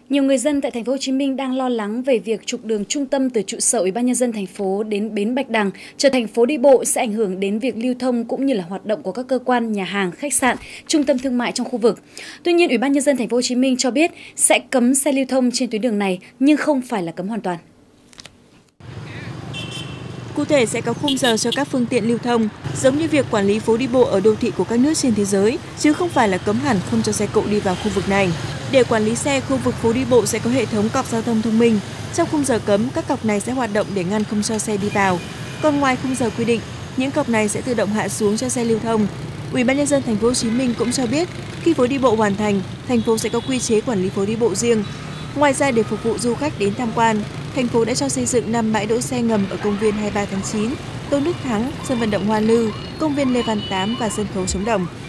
Nhiều người dân tại thành phố Hồ Chí Minh đang lo lắng về việc trục đường trung tâm từ trụ sở Ủy ban nhân dân thành phố đến bến Bạch Đằng trở thành phố đi bộ sẽ ảnh hưởng đến việc lưu thông cũng như là hoạt động của các cơ quan, nhà hàng, khách sạn, trung tâm thương mại trong khu vực. Tuy nhiên, Ủy ban nhân dân thành phố Hồ Chí Minh cho biết sẽ cấm xe lưu thông trên tuyến đường này nhưng không phải là cấm hoàn toàn. Cụ thể sẽ có khung giờ cho các phương tiện lưu thông, giống như việc quản lý phố đi bộ ở đô thị của các nước trên thế giới, chứ không phải là cấm hẳn không cho xe cộ đi vào khu vực này. Để quản lý xe, khu vực phố đi bộ sẽ có hệ thống cọc giao thông thông minh. Trong khung giờ cấm, các cọc này sẽ hoạt động để ngăn không cho xe đi vào. Còn ngoài khung giờ quy định, những cọc này sẽ tự động hạ xuống cho xe lưu thông. Ủy ban nhân dân thành phố Hồ Chí Minh cũng cho biết, khi phố đi bộ hoàn thành, thành phố sẽ có quy chế quản lý phố đi bộ riêng. Ngoài ra, để phục vụ du khách đến tham quan, thành phố đã cho xây dựng 5 bãi đỗ xe ngầm ở công viên 23 tháng 9, Tôn Đức Thắng, sân vận động Hoa Lư, công viên Lê Văn Tám và sân khấu Trống Đồng.